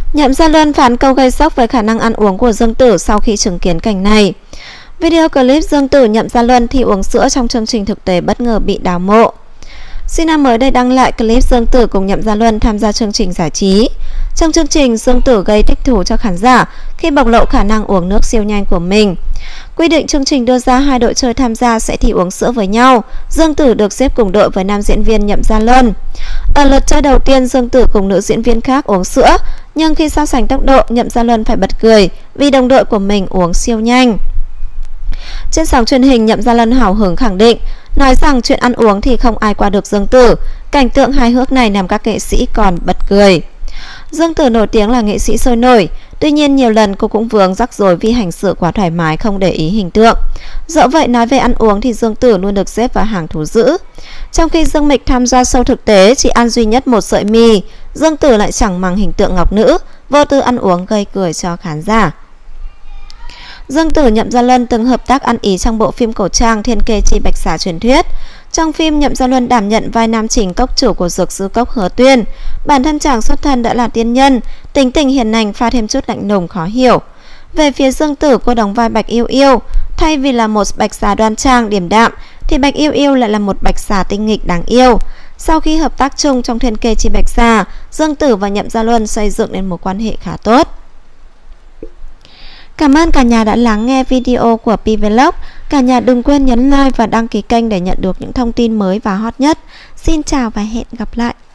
Nhậm Gia Luân phán câu gây sốc về khả năng ăn uống của Dương Tử sau khi chứng kiến cảnh này. Video clip Dương Tử Nhậm Gia Luân thi uống sữa trong chương trình thực tế bất ngờ bị đào mộ. Sina mới đây đăng lại clip Dương Tử cùng Nhậm Gia Luân tham gia chương trình giải trí. Trong chương trình, Dương Tử gây thích thú cho khán giả khi bộc lộ khả năng uống nước siêu nhanh của mình. Quy định chương trình đưa ra 2 đội chơi tham gia sẽ thi uống sữa với nhau. Dương Tử được xếp cùng đội với nam diễn viên Nhậm Gia Luân. Ở lượt chơi đầu tiên, Dương Tử cùng nữ diễn viên khác uống sữa, nhưng khi so sánh tốc độ, Nhậm Gia Luân phải bật cười vì đồng đội của mình uống siêu nhanh. Trên sóng truyền hình, Nhậm Gia Luân hào hứng khẳng định, nói rằng chuyện ăn uống thì không ai qua được Dương Tử. Cảnh tượng hài hước này làm các nghệ sĩ còn bật cười. Dương Tử nổi tiếng là nghệ sĩ sôi nổi, tuy nhiên nhiều lần cô cũng vướng rắc rối vì hành xử quá thoải mái, không để ý hình tượng. Dẫu vậy, nói về ăn uống thì Dương Tử luôn được xếp vào hàng thú dữ. Trong khi Dương Mịch tham gia show thực tế chỉ ăn duy nhất một sợi mì, Dương Tử lại chẳng màng hình tượng ngọc nữ, vô tư ăn uống gây cười cho khán giả. Dương Tử Nhậm Gia Luân từng hợp tác ăn ý trong bộ phim cổ trang Thiên Kê Chi Bạch Xà Truyền Thuyết. Trong phim, Nhậm Gia Luân đảm nhận vai nam chính cốc chủ của dược sư cốc Hứa Tuyên. Bản thân chàng xuất thân đã là tiên nhân, tính tình hiền lành pha thêm chút lạnh lùng khó hiểu. Về phía Dương Tử, cô đóng vai Bạch Yêu Yêu. Thay vì là một bạch xà đoan trang điềm đạm, thì Bạch Yêu Yêu lại là một bạch xà tinh nghịch đáng yêu. Sau khi hợp tác chung trong Thiên Kê Chi Bạch Xà, Dương Tử và Nhậm Gia Luân xây dựng nên một quan hệ khá tốt. Cảm ơn cả nhà đã lắng nghe video của Pi Vlog. Cả nhà đừng quên nhấn like và đăng ký kênh để nhận được những thông tin mới và hot nhất. Xin chào và hẹn gặp lại.